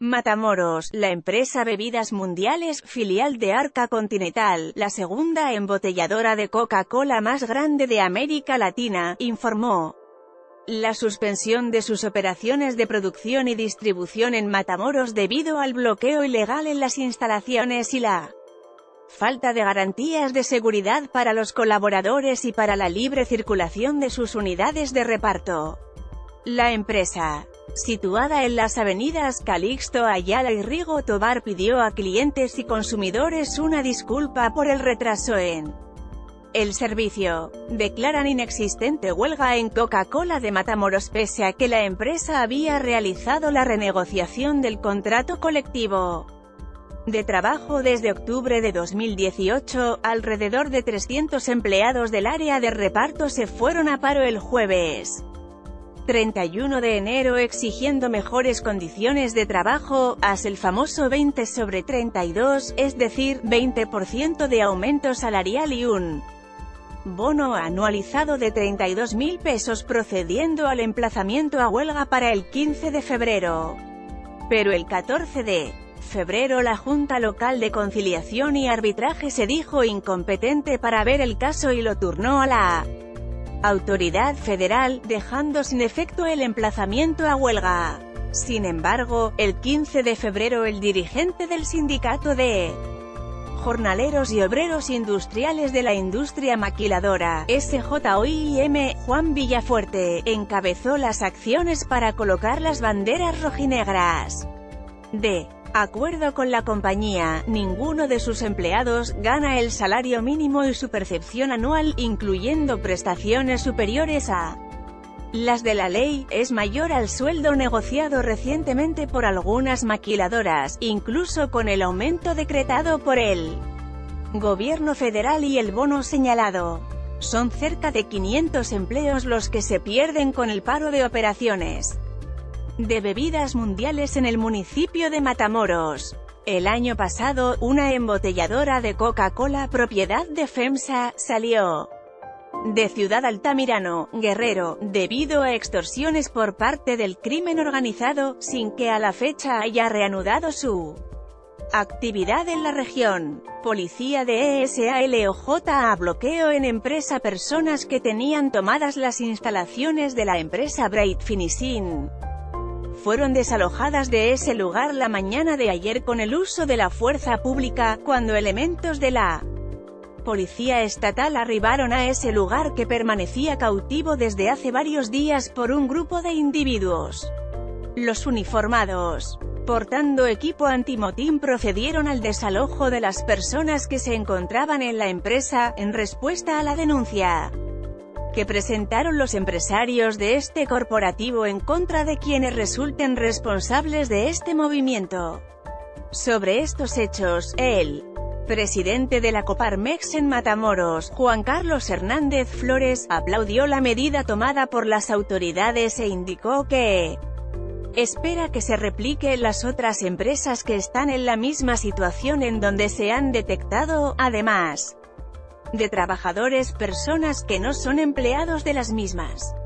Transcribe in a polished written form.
Matamoros, la empresa Bebidas Mundiales, filial de Arca Continental, la segunda embotelladora de Coca-Cola más grande de América Latina, informó la suspensión de sus operaciones de producción y distribución en Matamoros debido al bloqueo ilegal en las instalaciones y la falta de garantías de seguridad para los colaboradores y para la libre circulación de sus unidades de reparto. La empresa, situada en las avenidas Calixto Ayala y Rigo Tobar, pidió a clientes y consumidores una disculpa por el retraso en el servicio. Declaran inexistente huelga en Coca-Cola de Matamoros pese a que la empresa había realizado la renegociación del contrato colectivo de trabajo desde octubre de 2018. Alrededor de 300 empleados del área de reparto se fueron a paro el jueves 31 de enero exigiendo mejores condiciones de trabajo, el famoso 20/32, es decir, 20% de aumento salarial y un bono anualizado de 32.000 pesos, procediendo al emplazamiento a huelga para el 15 de febrero. Pero el 14 de febrero la Junta Local de Conciliación y Arbitraje se dijo incompetente para ver el caso y lo turnó a la autoridad federal, dejando sin efecto el emplazamiento a huelga. Sin embargo, el 15 de febrero el dirigente del Sindicato de Jornaleros y Obreros Industriales de la Industria Maquiladora, SJOIM, Juan Villafuerte, encabezó las acciones para colocar las banderas rojinegras. De acuerdo con la compañía, ninguno de sus empleados gana el salario mínimo y su percepción anual, incluyendo prestaciones superiores a las de la ley, es mayor al sueldo negociado recientemente por algunas maquiladoras, incluso con el aumento decretado por el gobierno federal y el bono señalado. Son cerca de 500 empleos los que se pierden con el paro de operaciones de Bebidas Mundiales en el municipio de Matamoros. El año pasado, una embotelladora de Coca-Cola propiedad de FEMSA salió de Ciudad Altamirano, Guerrero, debido a extorsiones por parte del crimen organizado, sin que a la fecha haya reanudado su actividad en la región. Policía de ESALOJA bloqueo en empresa personas que tenían tomadas las instalaciones de la empresa Bright Finishing. Fueron desalojadas de ese lugar la mañana de ayer con el uso de la fuerza pública, cuando elementos de la Policía Estatal arribaron a ese lugar que permanecía cautivo desde hace varios días por un grupo de individuos. Los uniformados, portando equipo antimotín, procedieron al desalojo de las personas que se encontraban en la empresa, en respuesta a la denuncia que presentaron los empresarios de este corporativo en contra de quienes resulten responsables de este movimiento. Sobre estos hechos, el presidente de la Coparmex en Matamoros, Juan Carlos Hernández Flores, aplaudió la medida tomada por las autoridades e indicó que espera que se replique en las otras empresas que están en la misma situación en donde se han detectado, además de trabajadores, personas que no son empleados de las mismas.